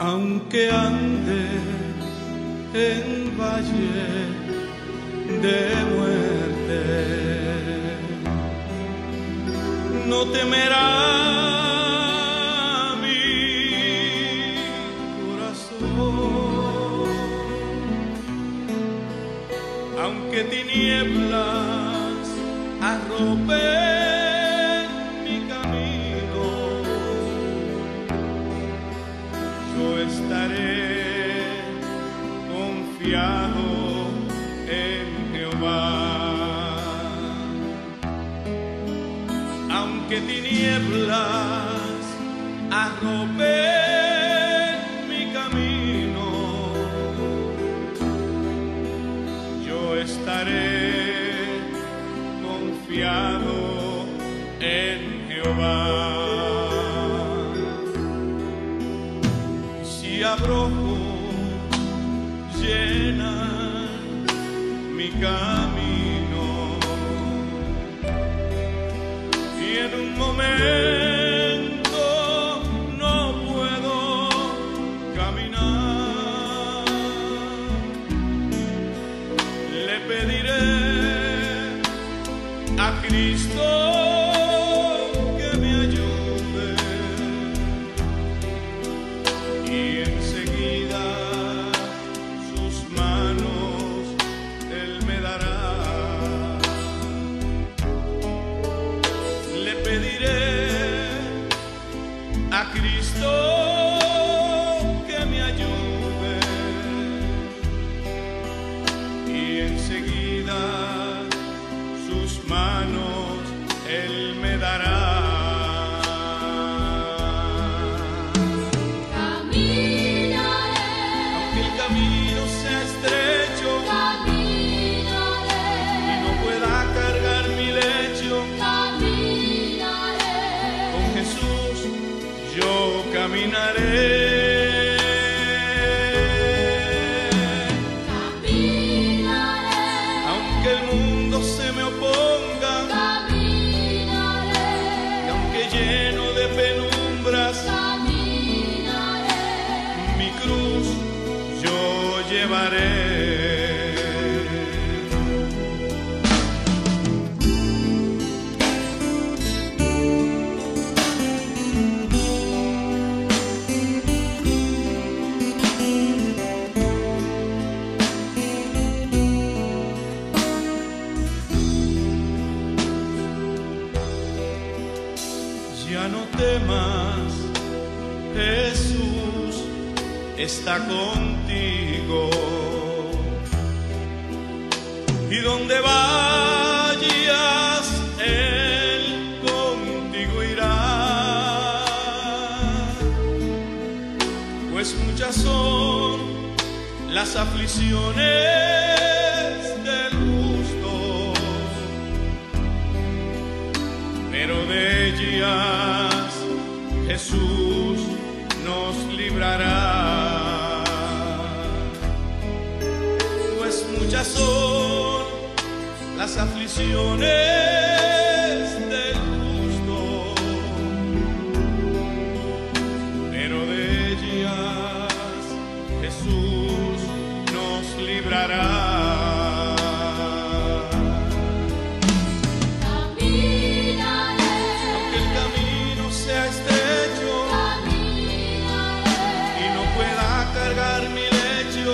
aunque ande en valle de muerte, no temerá mi corazón, aunque tinieblas arropen mi camino, yo estaré confiado en Jehová. Aunque tinieblas arropen mi camino, yo estaré confiado en Jehová. Si abrojos llenan mi camino y en un momento no puedo caminar, le pediré a Cristo que me ayude y enseguida sus manos Él me dará. Le pediré a Cristo que me ayude y enseguida sus manos Él me dará. Caminaré, Aunque el camino sea estrecho caminaré, y no pueda cargar mi lecho, caminaré, con Jesús yo caminaré. caminaré, Aunque el mundo se me oponga caminaré, y aunque lleno de penumbras, caminaré, mi cruz yo llevaré. Ya no temas, Jesús está contigo, y donde vayas, Él contigo irá, pues muchas son las aflicciones del justo, pero de ellas Jesús nos librará, pues muchas son las aflicciones del justo, pero de ellas Jesús nos librará. Aunque el camino sea estrecho y no pueda cargar mi lecho,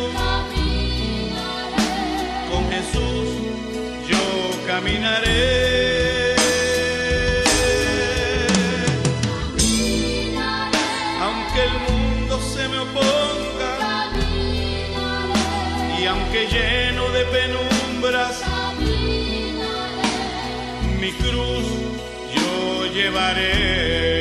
con Jesús yo caminaré. Aunque el mundo se me oponga y aunque lleno de penumbras, mi cruz yo llevaré.